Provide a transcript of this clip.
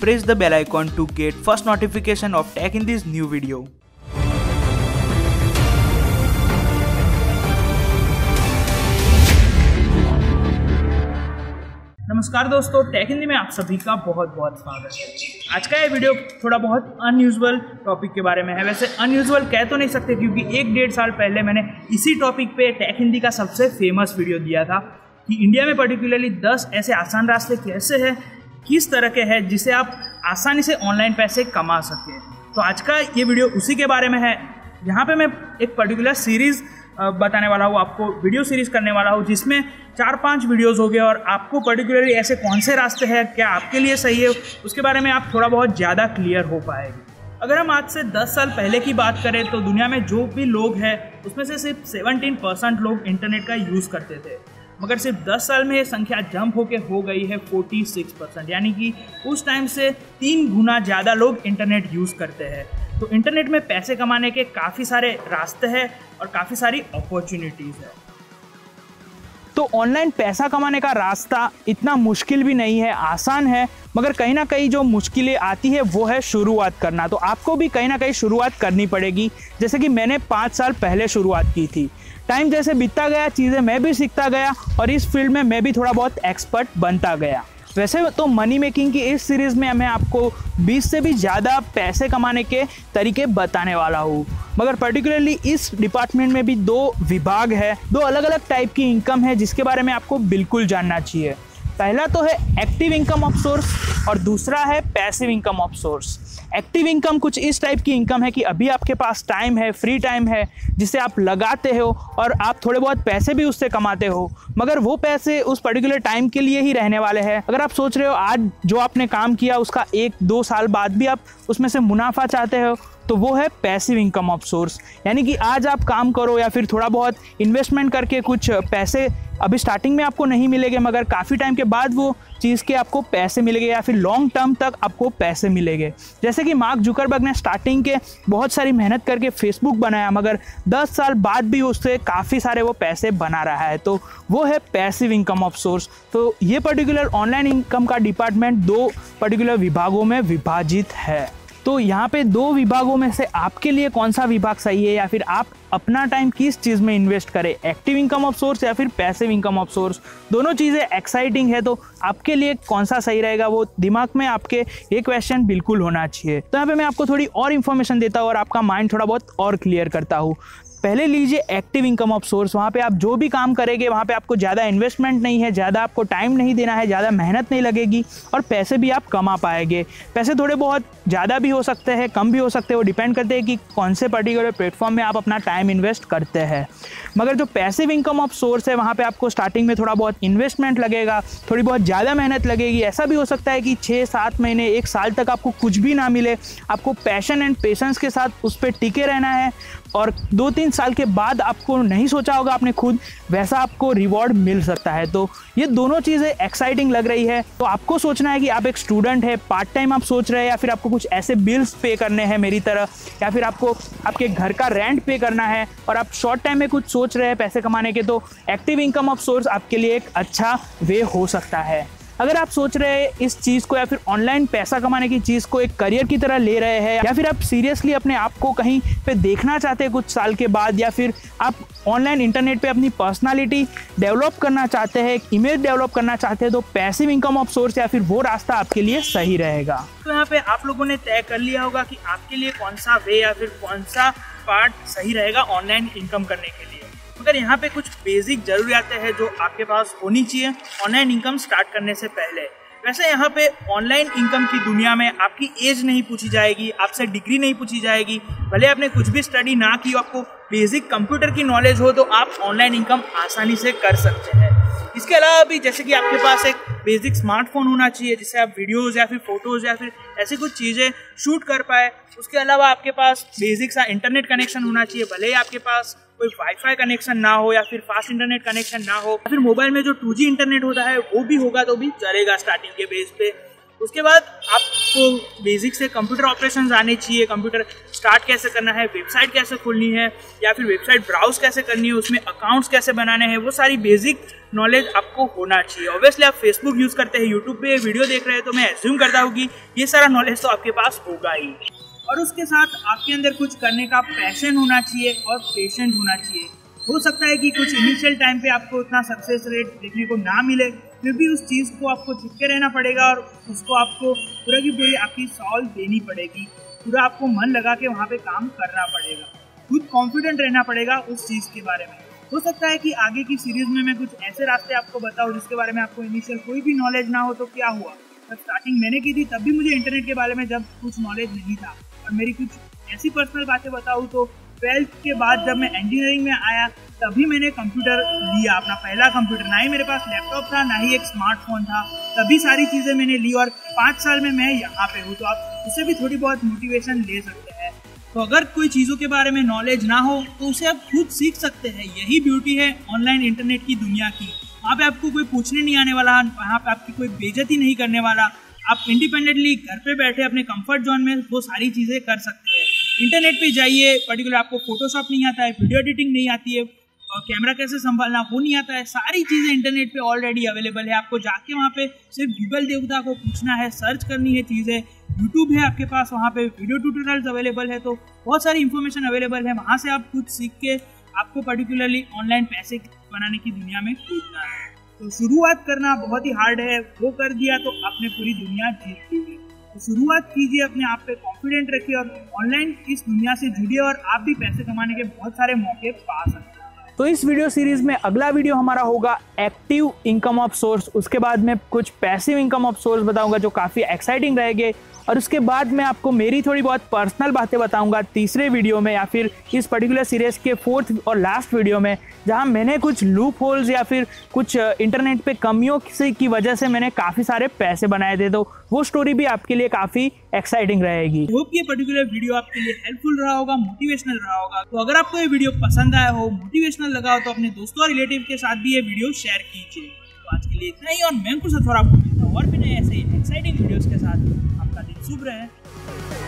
press the bell icon to get first notification of Tech in this new video. नमस्कार दोस्तों, take Hindi में आप सभी का बहुत बहुत स्वागत है। आज का ये वीडियो थोड़ा बहुत अनयूजुअल टॉपिक के बारे में है। वैसे अनयूजुअल कह तो नहीं सकते क्योंकि 1-1.5 साल पहले मैंने इसी टॉपिक पे टेक हिंदी का सबसे फेमस वीडियो दिया था कि इंडिया में पर्टिकुलरली 10 ऐसे आसान रास्ते कैसे हैं, किस तरह के हैं जिसे आप आसानी से ऑनलाइन पैसे कमा सकें। तो आज का ये वीडियो उसी के बारे में है। यहाँ पे मैं एक पर्टिकुलर सीरीज़ बताने वाला हूँ, आपको वीडियो सीरीज करने वाला हूँ जिसमें 4-5 वीडियोस हो गए और आपको पर्टिकुलरली ऐसे कौन से रास्ते हैं, क्या आपके लिए सही है, उसके बारे में आप थोड़ा बहुत ज़्यादा क्लियर हो पाएंगे। अगर हम आज से 10 साल पहले की बात करें तो दुनिया में जो भी लोग हैं उसमें से सिर्फ 17% लोग इंटरनेट का यूज़ करते थे, मगर सिर्फ 10 साल में ये संख्या जंप होके हो गई है 46%, यानी कि उस टाइम से 3 गुना ज़्यादा लोग इंटरनेट यूज़ करते हैं। तो इंटरनेट में पैसे कमाने के काफ़ी सारे रास्ते हैं और काफ़ी सारी अपॉर्चुनिटीज़ है। तो ऑनलाइन पैसा कमाने का रास्ता इतना मुश्किल भी नहीं है, आसान है, मगर कहीं ना कहीं जो मुश्किलें आती है वो है शुरुआत करना। तो आपको भी कहीं ना कहीं शुरुआत करनी पड़ेगी, जैसे कि मैंने 5 साल पहले शुरुआत की थी। टाइम जैसे बीतता गया, चीज़ें मैं भी सीखता गया और इस फील्ड में मैं भी थोड़ा बहुत एक्सपर्ट बनता गया। वैसे तो मनी मेकिंग की इस सीरीज़ में मैं आपको 20 से भी ज़्यादा पैसे कमाने के तरीके बताने वाला हूँ, मगर पर्टिकुलरली इस डिपार्टमेंट में भी 2 विभाग है, 2 अलग अलग टाइप की इनकम है जिसके बारे में आपको बिल्कुल जानना चाहिए। पहला तो है एक्टिव इनकम ऑफ सोर्स और दूसरा है passive income of source. Active income कुछ इस टाइप की इनकम है कि अभी आपके पास टाइम है, फ्री टाइम है, जिसे आप लगाते हो और आप थोड़े बहुत पैसे भी उससे कमाते हो, मगर वो पैसे उस पर्टिकुलर टाइम के लिए ही रहने वाले हैं। अगर आप सोच रहे हो आज जो आपने काम किया उसका 1-2 साल बाद भी आप उसमें से मुनाफा चाहते हो, तो वो है पैसिव इनकम ऑफ सोर्स। यानी कि आज आप काम करो या फिर थोड़ा बहुत इन्वेस्टमेंट करके कुछ पैसे अभी स्टार्टिंग में आपको नहीं मिलेंगे, मगर काफ़ी टाइम के बाद वो चीज़ के आपको पैसे मिलेंगे या फिर लॉन्ग टर्म तक आपको पैसे मिलेंगे। जैसे कि मार्क जुकरबर्ग ने स्टार्टिंग के बहुत सारी मेहनत करके फेसबुक बनाया, मगर 10 साल बाद भी उससे काफ़ी सारे वो पैसे बना रहा है, तो वो है पैसिव इनकम ऑफ सोर्स। तो ये पर्टिकुलर ऑनलाइन इनकम का डिपार्टमेंट 2 पर्टिकुलर विभागों में विभाजित है। तो यहाँ पे 2 विभागों में से आपके लिए कौन सा विभाग सही है या फिर आप अपना टाइम किस चीज़ में इन्वेस्ट करें, एक्टिव इनकम ऑफ सोर्स या फिर पैसिव इनकम ऑफ सोर्स। दोनों चीज़ें एक्साइटिंग है, तो आपके लिए कौन सा सही रहेगा वो दिमाग में आपके ये क्वेश्चन बिल्कुल होना चाहिए। तो यहाँ पे मैं आपको थोड़ी और इन्फॉर्मेशन देता हूँ और आपका माइंड थोड़ा बहुत और क्लियर करता हूँ। पहले लीजिए एक्टिव इनकम ऑफ सोर्स। वहाँ पे आप जो भी काम करेंगे वहाँ पे आपको ज़्यादा इन्वेस्टमेंट नहीं है, ज़्यादा आपको टाइम नहीं देना है, ज़्यादा मेहनत नहीं लगेगी और पैसे भी आप कमा पाएंगे। पैसे थोड़े बहुत ज़्यादा भी हो सकते हैं, कम भी हो सकते हैं, वो डिपेंड करते हैं कि कौन से पर्टिकुलर प्लेटफॉर्म में आप अपना टाइम इन्वेस्ट करते हैं। मगर जो पैसिव इनकम ऑफ सोर्स है वहाँ पर आपको स्टार्टिंग में थोड़ा बहुत इन्वेस्टमेंट लगेगा, थोड़ी बहुत ज़्यादा मेहनत लगेगी। ऐसा भी हो सकता है कि 6-7 महीने 1 साल तक आपको कुछ भी ना मिले, आपको पैशन एंड पेशेंस के साथ उस पर टिके रहना है और 2-3 साल के बाद आपको नहीं सोचा होगा आपने खुद, वैसा आपको रिवॉर्ड मिल सकता है। तो ये दोनों चीज़ें एक्साइटिंग लग रही है। तो आपको सोचना है कि आप एक स्टूडेंट है, पार्ट टाइम आप सोच रहे हैं या फिर आपको कुछ ऐसे बिल्स पे करने हैं मेरी तरह, या फिर आपको आपके घर का रेंट पे करना है और आप शॉर्ट टाइम में कुछ सोच रहे हैं पैसे कमाने के, तो एक्टिव इनकम ऑफ सोर्स आपके लिए एक अच्छा वे हो सकता है। अगर आप सोच रहे हैं इस चीज़ को या फिर ऑनलाइन पैसा कमाने की चीज़ को एक करियर की तरह ले रहे हैं, या फिर आप सीरियसली अपने आप को कहीं पे देखना चाहते हैं कुछ साल के बाद, या फिर आप ऑनलाइन इंटरनेट पे अपनी पर्सनालिटी डेवलप करना चाहते हैं, एक इमेज डेवलप करना चाहते हैं, तो पैसिव इनकम ऑफ सोर्स या फिर वो रास्ता आपके लिए सही रहेगा। तो यहाँ पे आप लोगों ने तय कर लिया होगा कि आपके लिए कौन सा वे या फिर कौन सा पार्ट सही रहेगा ऑनलाइन इनकम करने के लिए। मगर यहाँ पे कुछ बेसिक ज़रूरियातें हैं जो आपके पास होनी चाहिए ऑनलाइन इनकम स्टार्ट करने से पहले। वैसे यहाँ पे ऑनलाइन इनकम की दुनिया में आपकी एज नहीं पूछी जाएगी, आपसे डिग्री नहीं पूछी जाएगी, भले आपने कुछ भी स्टडी ना की, आपको बेसिक कंप्यूटर की नॉलेज हो तो आप ऑनलाइन इनकम आसानी से कर सकते हैं। इसके अलावा भी जैसे कि आपके पास एक बेसिक स्मार्टफोन होना चाहिए जिससे आप वीडियोज़ या फिर फोटोज़ या फिर ऐसी कुछ चीज़ें शूट कर पाए। उसके अलावा आपके पास बेसिक सा इंटरनेट कनेक्शन होना चाहिए, भले ही आपके पास कोई वाईफाई कनेक्शन ना हो या फिर फास्ट इंटरनेट कनेक्शन ना हो, या फिर मोबाइल में जो 2G इंटरनेट होता है वो भी होगा तो भी चलेगा स्टार्टिंग के बेस पे। उसके बाद आप आपको बेसिक से कंप्यूटर ऑपरेशंस आने चाहिए, कंप्यूटर स्टार्ट कैसे करना है, वेबसाइट कैसे खोलनी है या फिर वेबसाइट ब्राउज कैसे करनी है, उसमें अकाउंट्स कैसे बनाने हैं, वो सारी बेसिक नॉलेज आपको होना चाहिए। ऑब्वियसली आप फेसबुक यूज़ करते हैं, यूट्यूब पे वीडियो देख रहे हैं, तो मैं एज्यूम करता हूँ कि ये सारा नॉलेज तो आपके पास होगा ही। और उसके साथ आपके अंदर कुछ करने का पैशन होना चाहिए और पेशेंट होना चाहिए। हो सकता है कि कुछ इनिशियल टाइम पे आपको उतना सक्सेस रेट देखने को ना मिले, फिर भी उस चीज़ को आपको चिपके रहना पड़ेगा और उसको आपको पूरा की पूरी आपकी सॉल्व देनी पड़ेगी, पूरा आपको मन लगा के वहाँ पे काम करना पड़ेगा, खुद कॉन्फिडेंट रहना पड़ेगा उस चीज़ के बारे में। हो सकता है कि आगे की सीरीज में मैं कुछ ऐसे रास्ते आपको बताऊँ जिसके बारे में आपको इनिशियल कोई भी नॉलेज ना हो। तो क्या हुआ, जब स्टार्टिंग मैंने की थी तब भी मुझे इंटरनेट के बारे में जब कुछ नॉलेज नहीं था। और मेरी कुछ ऐसी पर्सनल बातें बताऊँ तो 12th के बाद जब मैं इंजीनियरिंग में आया तभी मैंने कंप्यूटर लिया, अपना पहला कंप्यूटर। ना ही मेरे पास लैपटॉप था, ना ही एक स्मार्टफोन था, तभी सारी चीज़ें मैंने ली और 5 साल में मैं यहाँ पे हूँ। तो आप उससे भी थोड़ी बहुत मोटिवेशन ले सकते हैं। तो अगर कोई चीज़ों के बारे में नॉलेज ना हो तो उसे आप खुद सीख सकते हैं। यही ब्यूटी है ऑनलाइन इंटरनेट की दुनिया की। वहाँ पे आपको कोई पूछने नहीं आने वाला, वहाँ पे आपकी कोई बेइज्जती नहीं करने वाला। आप इंडिपेंडेंटली घर पे बैठे अपने कंफर्ट जोन में वो सारी चीज़ें कर सकते हैं। इंटरनेट पे जाइए, पर्टिकुलर आपको फोटोशॉप नहीं आता है, वीडियो एडिटिंग नहीं आती है, और कैमरा कैसे संभालना वो नहीं आता है, सारी चीज़ें इंटरनेट पे ऑलरेडी अवेलेबल है। आपको जाके वहाँ पे सिर्फ गूगल देवता को पूछना है, सर्च करनी है चीज़ें। यूट्यूब है आपके पास, वहाँ पे वीडियो ट्यूटोरियल्स अवेलेबल है, तो बहुत सारी इन्फॉर्मेशन अवेलेबल है। वहाँ से आप कुछ सीख के आपको पर्टिकुलरली ऑनलाइन पैसे बनाने की दुनिया में कूदना है। तो शुरुआत करना बहुत ही हार्ड है, वो कर दिया तो आपने पूरी दुनिया जीत ली है। तो शुरुआत कीजिए, अपने आप पे कॉन्फिडेंट रखिए और ऑनलाइन इस दुनिया से जुड़िए और आप भी पैसे कमाने के बहुत सारे मौके पा सकते हैं। तो इस वीडियो सीरीज में अगला वीडियो हमारा होगा एक्टिव इनकम ऑफ सोर्स। उसके बाद में कुछ पैसिव इनकम ऑफ सोर्स बताऊंगा जो काफ़ी एक्साइटिंग रहेंगे। और उसके बाद मैं आपको मेरी थोड़ी बहुत पर्सनल बातें बताऊंगा तीसरे वीडियो में या फिर इस पर्टिकुलर सीरीज के 4th और लास्ट वीडियो में, जहां मैंने कुछ लूप होल्स या फिर कुछ इंटरनेट पे कमियों की वजह से मैंने काफ़ी सारे पैसे बनाए थे। तो वो स्टोरी भी आपके लिए काफ़ी एक्साइटिंग रहेगी। होप ये पर्टिकुलर वीडियो आपके लिए हेल्पफुल रहा होगा, मोटिवेशनल रहा होगा। तो अगर आपको ये वीडियो पसंद आया हो, मोटिवेशनल लगा हो, तो अपने दोस्तों और रिलेटिव के साथ भी ये वीडियो शेयर कीजिए। तो आज के लिए इतना ही और मैं कुछ थोड़ा और भी नए ऐसे एक्साइटिंग वीडियोस के साथ आपका दिन शुभ रहे।